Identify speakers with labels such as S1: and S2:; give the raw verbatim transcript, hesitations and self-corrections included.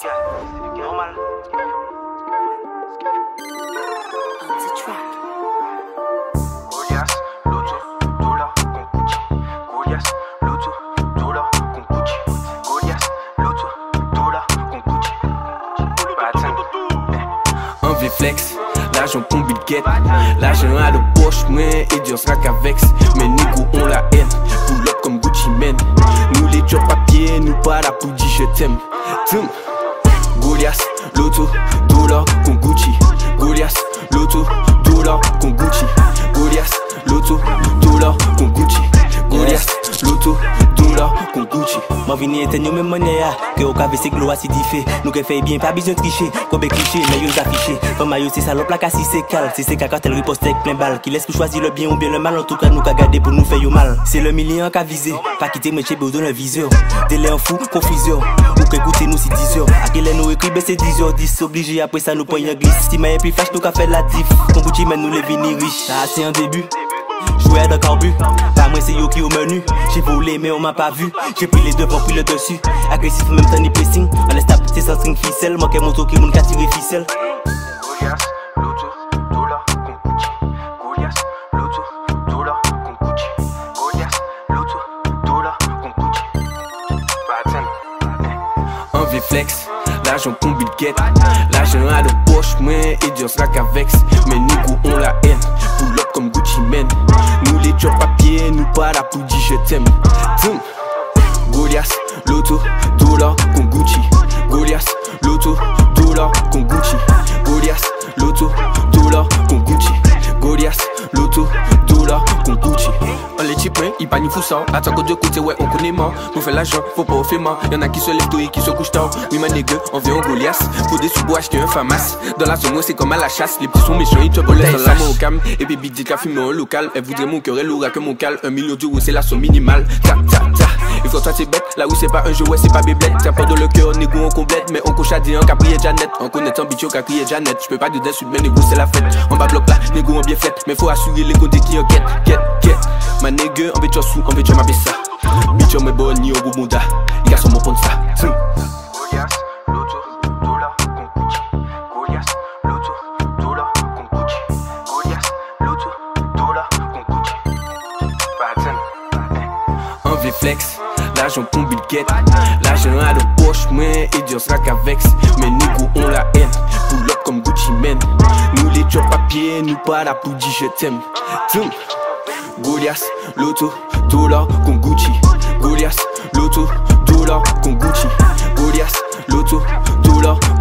S1: Normal.
S2: On the track.
S1: Goliath, Loto, Dollar, Concucci. Goliath, Loto, Dollar, Concucci. Goliath, Loto, Dollar, Concucci.
S3: Un V-Flex, l'argent qu'on bilquette. L'argent à la poche, moins et Dieu sera qu'avec. Mais négos ont la haine, pull up comme Gucci Mane. Nous les job papier, nous pas la pour dire je t'aime. Tum. Goliath, Loto, Dollar, Concucci. Goliath, Loto, Dollar, Concucci. Goliath, Loto, Dollar, Concucci. Goliath, Loto, Dollar, Concucci.
S4: Moi vini éteindre même monnaie que au café c'est gloire si diffé. Nous que fait bien pas besoin de tricher. Qu'on be cliché mais yo affiché. Pas maillot c'est salope la si c'est cal. Si c'est caca tel riposte avec plein balle. Qui laisse pour choisir le bien ou bien le mal. En tout cas nous qu'a garder pour nous faire yo mal. C'est le million qu'a visé. Pas quitter mais chez besoin d'un viseur. Délai en fou, confusion. Ou que écouter nous c'est dix heures. À quelle nous écrit c'est dix heures dix. Obligé après ça nous prend un glisse. Si maille plus flash nous qu'a fait la diff. Qu'on bouti mais nous les vini riches. Ça c'est un début. Jouer de carbu, pas moi c'est yo qui au menu. J'ai volé mais on m'a pas vu. J'ai pris les devants puis le dessus. Agressif même temps ni pressing. On laisse taper c'est sans string ficelle. Moi qui moto qui moun qu'a tiré ficelle.
S1: Goliath, Loto, Dollar, Concucci. Goliath, Loto, Dollar, Concucci. Goliath, Loto, Dollar, Concucci.
S3: Un V-Flex, l'argent qu'on bilquette. L'argent à la poche, moins et Dieu sera qu'avec. Mais négos ont la haine, pull up comme Gucci Mane. Nous les job papier, nous pas la pour dire je t'aime. Tum. Goliath, Loto, Dollar, Concucci. Goliath, Loto, Dollar, Concucci. Goliath, Loto, Dollar, Concucci. Goliath, Loto, Dollar, Concucci. On les types, ils pas ni fou ça. Attends que de côté, ouais, on connaît mort. Pour faire l'argent, faut pas faire mal. Y'en a qui se lèvent tôt et qui se couchent tard. Oui, ma nègre, on vient en Goliath. Faut des sous-bois acheter un famas. Dans la zone, c'est comme à la chasse. Les petits sont méchants, ils te volent dans la main au cam. Et puis, big dit qu'à fumer en local. Elle voudrait mon cœur, elle aura que mon cal. Un million d'euros, c'est la somme minimale. Ta, ta, ta. Il faut toi, c'est bête. Là où c'est pas un jeu, ouais, c'est pas bébête. T'as pas dans le cœur, négo, on complète. Mais on coche à dire, on qu'a prié Janet. En connaissant bicho, qu'a crié Janet. J'peux pas de d'insulte, mais négo, c'est la fête. On va bloc là, négo, on bien fait. Mais faut assurer les côtés qui enquêtent. Quête, quête. Ma nègre, on veut tu sous, on veut tu m'appelles ça. Bicho, me bon, ni au boubouda. Les gars sont mon pont ça.
S1: Goliath, Loto, Dollar, Concucci. Goliath, Loto, Dollar, Concucci. Goliath, Loto, Dollar, Concucci.
S3: Un V-Flex, l'argent qu'on bilquette. L'argent à la poche, moins et Dieu sera qu'avec. Mais négos ont la haine, pull up comme Gucci Mane. Nous les job papier, nous pas la pour dire je t'aime. Tum. Goliath, Loto, Dollar, Concucci. Goliath, Loto, Dollar, Concucci. Goliath, Loto, Dollar,